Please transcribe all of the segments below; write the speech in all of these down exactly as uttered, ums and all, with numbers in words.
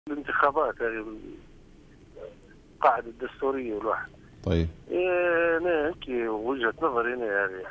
الانتخابات هذه القاعدة الدستورية والواحد. طيب. إيه أنا هيك وجهة نظري أنا يعني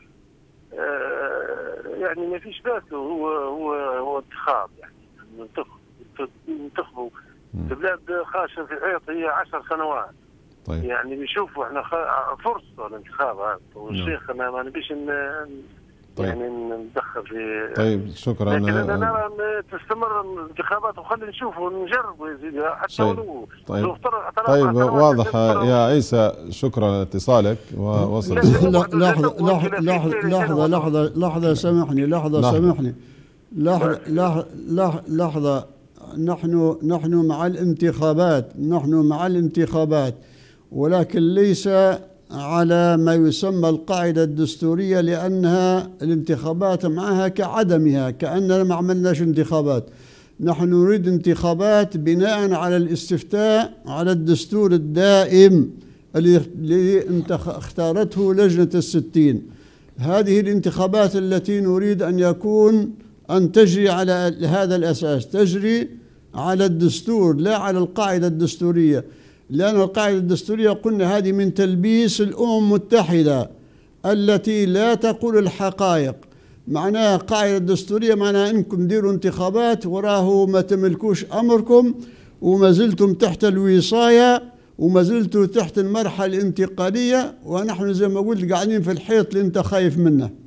آه يعني ما فيش باس، هو هو هو انتخاب يعني ننتخبوا في بلاد خاشة في حيط هي عشر سنوات. طيب. يعني بنشوفوا احنا فرصة الانتخاب هذا والشيخ انا ما نبيش طيب. يعني ندخل في. طيب شكرا. لكن انا نرى ان تستمر الانتخابات وخلي نشوفوا نجربوا يا سيدي حتى ولو طيب. طيب واضح يا عيسى، شكرا لاتصالك ووصل. لحظة لحظة لحظة لحظة لحظة سامحني لحظة سامحني لحظة لحظة لحظة نحن نحن مع الانتخابات نحن مع الانتخابات ولكن ليس على ما يسمى القاعدة الدستورية، لأنها الانتخابات معها كعدمها، كأننا ما عملناش انتخابات. نحن نريد انتخابات بناء على الاستفتاء على الدستور الدائم اللي اختارته لجنة الستين. هذه الانتخابات التي نريد أن يكون أن تجري على هذا الأساس، تجري على الدستور لا على القاعدة الدستورية، لأن القاعدة الدستورية قلنا هذه من تلبيس الأمم المتحدة التي لا تقول الحقائق. معناها قاعدة دستورية معناها أنكم ديروا انتخابات وراه ما تملكوش أمركم وما زلتم تحت الوصاية وما زلتوا تحت المرحلة الانتقالية، ونحن زي ما قلت قاعدين في الحيط اللي أنت خايف منه.